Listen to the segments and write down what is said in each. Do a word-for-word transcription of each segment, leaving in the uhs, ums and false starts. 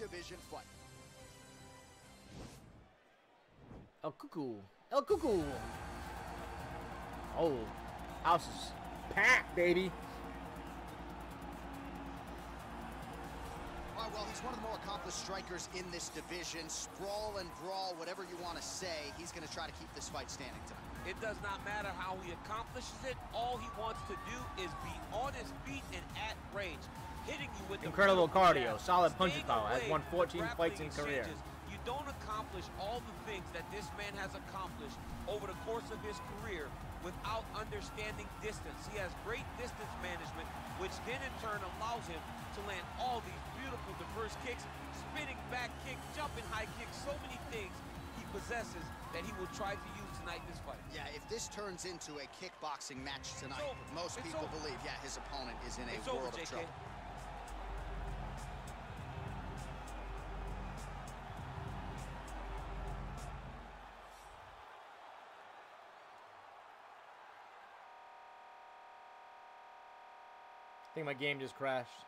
division fight. El Cuckoo. El Cuckoo. Oh, house is packed, baby. All right, well, he's one of the more accomplished strikers in this division. Sprawl and brawl, whatever you want to say, he's going to try to keep this fight standing tonight. It does not matter how he accomplishes it. All he wants to do is be on his feet and at range, hitting you with incredible cardio, jab, solid punching staying power. Has away won fourteen from fights in grappling career. exchanges. You don't accomplish all the things that this man has accomplished over the course of his career without understanding distance. He has great distance management, which then in turn allows him to land all these beautiful diverse kicks, spinning back kicks, jumping high kicks, so many things he possesses that he will try to use tonight in this fight. Yeah, if this turns into a kickboxing match tonight, over. most It's people over. believe, yeah, his opponent is in a It's world over, of J K. trouble. I think my game just crashed.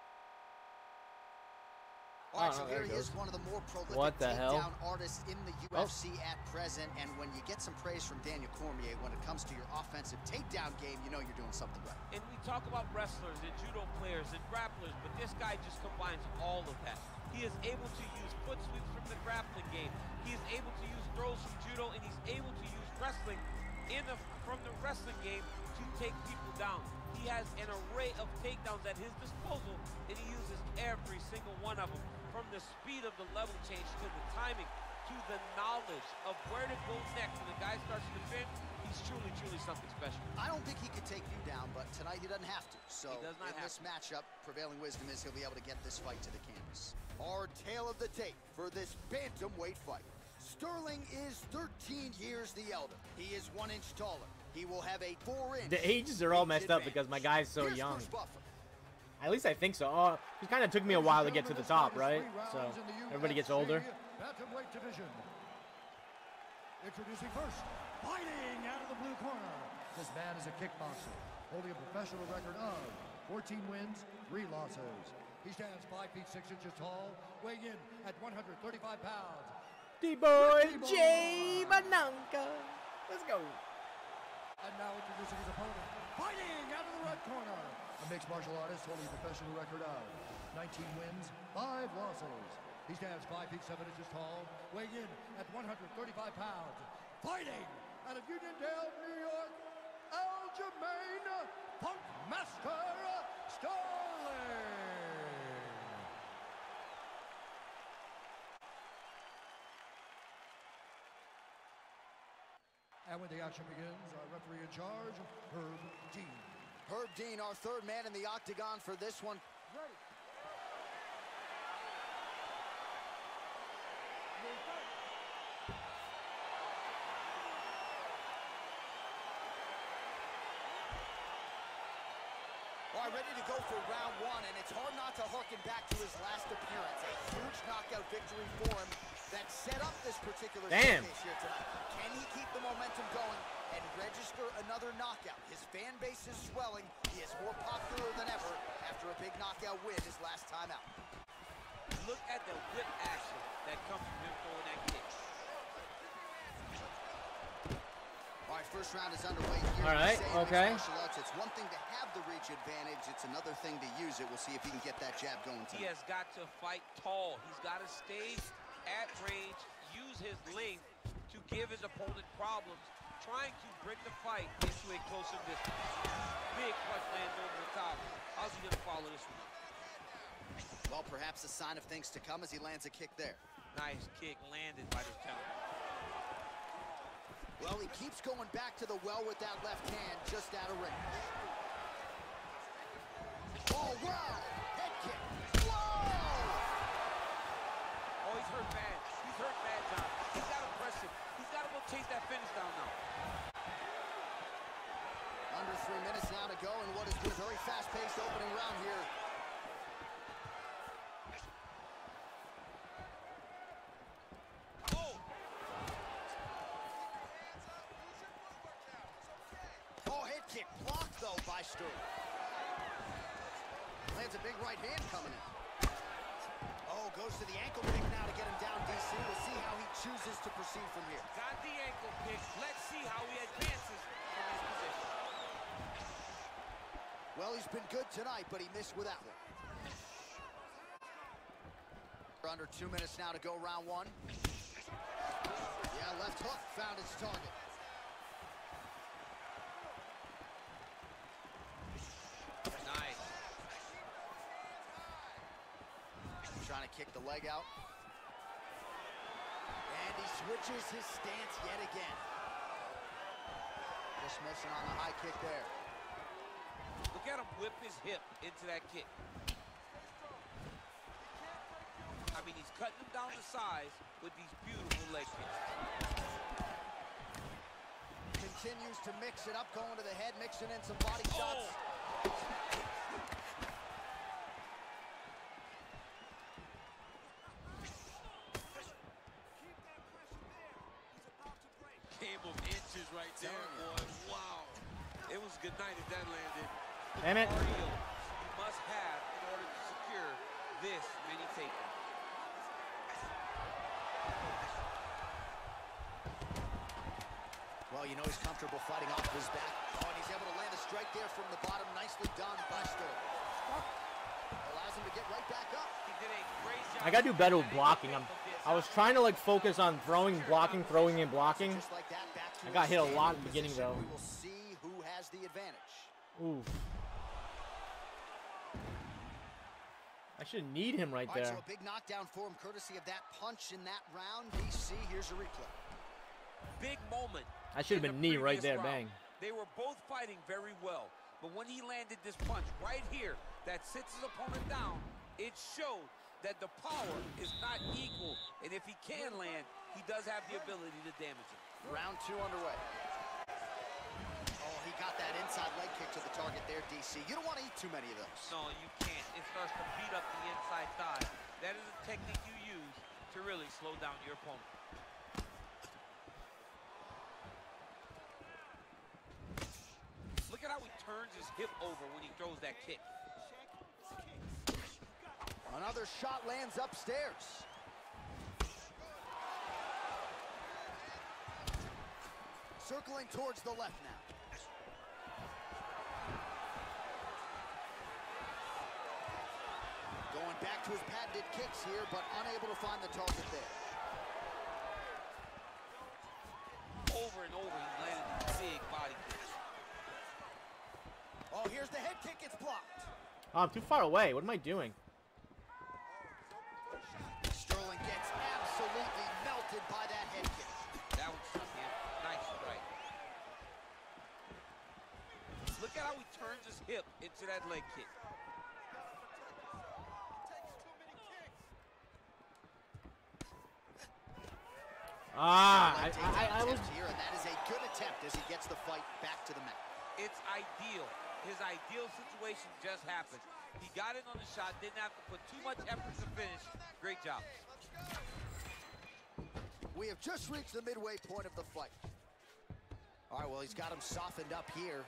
All right, Oh, so no, there here it he is, goes. one of the more prolific What the hell? takedown artists in the U F C at present. And when you get some praise from Daniel Cormier, when it comes to your offensive takedown game, you know you're doing something right. And we talk about wrestlers and judo players and grapplers, but this guy just combines all of that. He is able to use foot sweeps from the grappling game. He is able to use throws from judo, and he's able to use wrestling in the, from the wrestling game to take people down. He has an array of takedowns at his disposal, and he uses every single one of them. From the speed of the level change to the timing to the knowledge of where to go next when the guy starts to defend, he's truly, truly something special. I don't think he could take you down, but tonight he doesn't have to. So He does not in have this to. matchup, prevailing wisdom is he'll be able to get this fight to the canvas. Our tale of the tape for this bantamweight fight. Sterling is thirteen years the elder. He is one inch taller. He will have a four inch. The ages are all reach messed up advantage. because my guy's so Here's young. Bruce Buffer. At least I think so. Oh, it kind of took me a while to get to the top, right? So everybody gets older. Bantamweight division. Introducing first, fighting out of the blue corner. This man is a kickboxer, holding a professional record of fourteen wins, three losses. He stands five feet six inches tall, weighing in at one hundred thirty-five pounds. D-boy Jay Mananka. Let's go. And now introducing his opponent, fighting out of the red corner. A mixed martial artist holding a professional record of nineteen wins, five losses. He stands five feet seven inches tall, weighing in at one hundred thirty-five pounds. Fighting out of Uniondale, New York, Aljamain Punkmaster Sterling. And when the action begins, our referee in charge, Herb Dean. Herb Dean, our third man in the octagon for this one. Ready. All right, ready to go for round one, and it's hard not to harken back to his last appearance. A huge knockout victory for him that set up this particular Damn. showcase here tonight. Can he keep the momentum going and register another knockout? His fan base is swelling. He is more popular than ever after a big knockout win his last time out. Look at the whip action that comes from him throwing that kick. All right, first round is underway here. All right, We say in mixed okay. martial arts, it's one thing to have the reach advantage. It's another thing to use it. We'll see if he can get that jab going He tonight. has got to fight tall. He's got to stay at range, use his length to give his opponent problems, trying to bring the fight into a closer distance. Big punch lands over the top. How's he gonna follow this one? Well, perhaps a sign of things to come as he lands a kick there. Nice kick landed by this gentleman. Well, he keeps going back to the well with that left hand, just out of range. Oh, wow! Head kick! Whoa! Oh, he's hurt bad. He's hurt bad, John. He's got to press him. He's got to go chase that finish down now. Under three minutes now to go in what has been a very fast-paced opening round here. Oh! Oh, head kick blocked, though, by Sterling. Lands a big right hand coming in. Oh, goes to the ankle pick now to get him down, D C. We'll see how he chooses to proceed from here. Got the ankle pick. Let's see how he advances from his position. Well, he's been good tonight, but he missed with that one. We're under two minutes now to go round one. Yeah, left hook found its target. Nice. Trying to kick the leg out. And he switches his stance yet again. Just missing on the high kick there. Look at him whip his hip into that kick. I mean, he's cutting him down to size with these beautiful leg kicks. Continues to mix it up, going to the head, mixing in some body shots. Oh. Game of inches right there, boy. Wow. It was a good night if that landed. Damn it. Cardio you must have in order to secure this mini takedown. Well, you know he's comfortable fighting off his back. Oh, and he's able to land a strike there from the bottom. Nicely done by Sterling. Allows him to get right back up. He did a great job. I gotta do better with blocking. I'm, I was trying to like focus on throwing, blocking, throwing, and blocking. Just like that, back to I got hit a his lot in the standing beginning though. position. We will see who has the advantage. Oof. I should need him right All right, there. so a big knockdown for him, courtesy of that punch in that round. D C, here's a replay. Big moment. I should have in been the knee right previous there, round. bang. They were both fighting very well, but when he landed this punch right here that sits his opponent down, it showed that the power is not equal, and if he can land, he does have the ability to damage him. Round two underway. Oh, he got that inside leg kick to the target there, D C. You don't want to eat too many of those. No, you can't. It starts to beat up the inside thigh. That is a technique you use to really slow down your opponent. Look at how he turns his hip over when he throws that kick. Another shot lands upstairs. Circling towards the left now. Going back to his patented kicks here, but unable to find the target there. Over and over, he's landed these big body kicks. Oh, here's the head kick. It's blocked. Oh, I'm too far away. What am I doing? Sterling gets absolutely melted by that head kick. That was tough, man. Nice strike. Look at how he turns his hip into that leg kick. Ah, I, I, I was. Here, and that is a good attempt as he gets the fight back to the mat. It's ideal. His ideal situation just happened. He got in on the shot, didn't have to put too much effort to finish. Great job. We have just reached the midway point of the fight. All right, well, he's got him softened up here.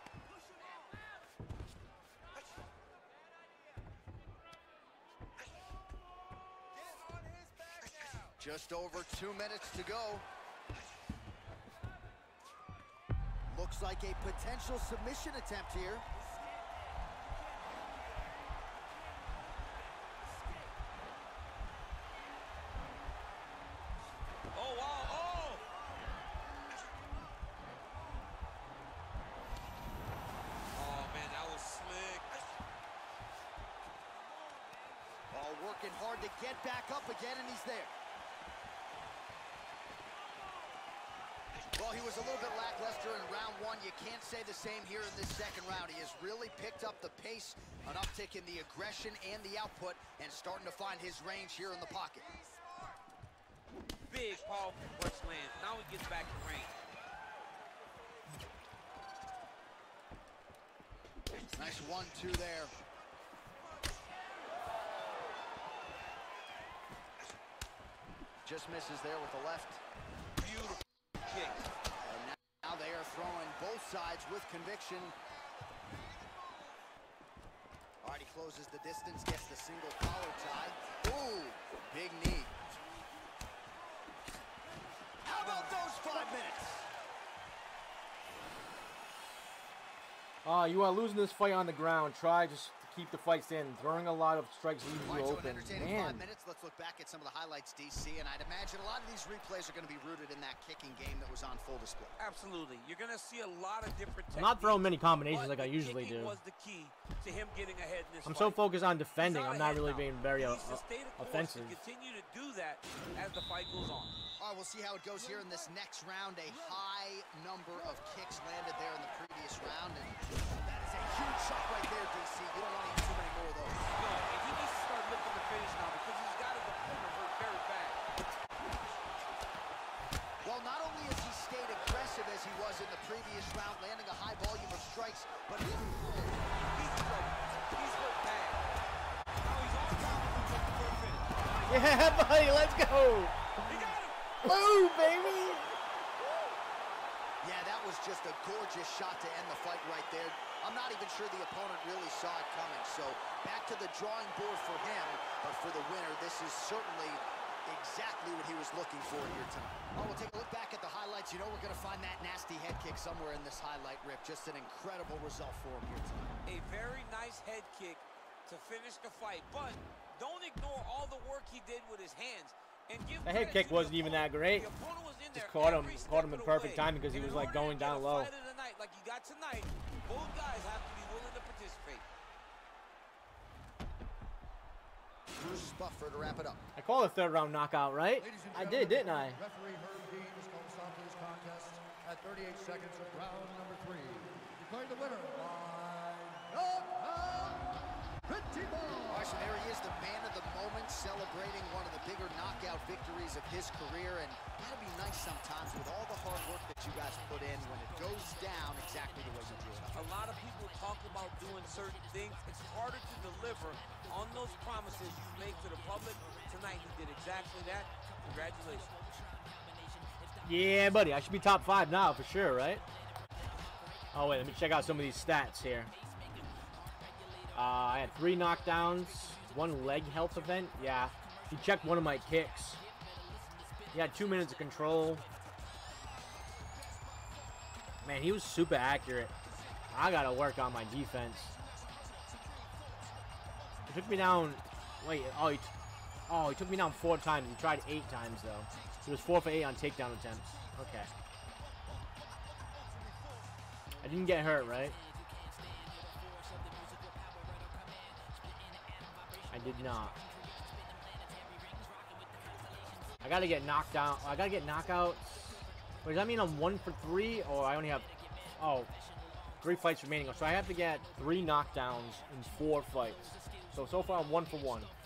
Just over two minutes to go. Looks like a potential submission attempt here. Oh, wow, oh! Oh, man, that was slick. All working hard to get back up again, and he's there. Well, he was a little bit lackluster in round one. You can't say the same here in this second round. He has really picked up the pace, an uptick in the aggression and the output, and starting to find his range here in the pocket. Big, powerful punch lands. Now he gets back to range. Nice one two there. Just misses there with the left. Beautiful kick. And now, now they are throwing both sides with conviction. All right, he closes the distance, gets the single collar tie. Ooh, big knee. How about those five minutes? Uh, you are losing this fight on the ground. Try just to keep the fights in. Throwing a lot of strikes leaves All you right, so an open. entertaining Man. five minutes. Let's look back at some of the highlights, D C, and I'd imagine a lot of these replays are going to be rooted in that kicking game that was on full display. Absolutely. You're going to see a lot of different I'm not throwing many techniques, combinations but like I the usually kicking do. was the key to him getting ahead in this I'm fight. so focused on defending. He's I'm not ahead really now. being very He uh, needs to stay the course offensive. and continue to do that as the fight goes on. All right, we'll see how it goes here in this next round. A high number of kicks landed there in the previous round, and that is a huge shot right there, D C. You don't want to use too many more of those. No, and he needs to start looking to finish now because he's got his opponent hurt very bad. Well, not only has he stayed aggressive as he was in the previous round, landing a high volume of strikes, but he... He's hurt. He's hurt bad. Now he's on top of him with the third finish. Yeah, buddy, let's go. He got him. Boom, baby. Yeah, that was just a gorgeous shot to end the fight right there. I'm not even sure the opponent really saw it coming. So back to the drawing board for him, but for the winner, this is certainly exactly what he was looking for here tonight. Oh, we'll take a look back at the highlights. You know we're going to find that nasty head kick somewhere in this highlight rip. Just an incredible result for him here tonight. A very nice head kick to finish the fight, but don't ignore all the work he did with his hands. And give The head credit kick to the wasn't even that opponent. great. The opponent was in Just there caught him, every caught him in step of the perfect way. timing because he And was in like order to going get down a low. fight of the night like you got tonight, both guys have to be willing to participate. Bruce Buffer to wrap it up. I called a third round knockout, right? Ladies and I did, didn't I? Referee Herb Dean has called a stop to this contest at thirty-eight seconds of round number three. Declaring the winner by knockout, Pretty Boy. All right, so there he is, the man of the moment, celebrating one of the bigger knockout victories of his career. And gotta be nice sometimes with all the hard work that you guys put in when it goes down exactly the way you drew it up. A lot of people talk about doing certain things. It's harder to deliver on those promises you make to the public. Tonight he did exactly that. Congratulations. Yeah, buddy. I should be top five now for sure, right? Oh, wait. Let me check out some of these stats here. Uh, I had three knockdowns, one leg health event. Yeah, he checked one of my kicks. He had two minutes of control. Man, he was super accurate. I gotta work on my defense. He took me down. Wait, oh, he, oh, he took me down four times. He tried eight times though. He was four for eight on takedown attempts. Okay. I didn't get hurt, right? I did not. I gotta get knocked out. I gotta get knockouts. Wait, does that mean I'm one for three, or I only have, oh, three fights remaining? So I have to get three knockdowns in four fights. So so far I'm one for one.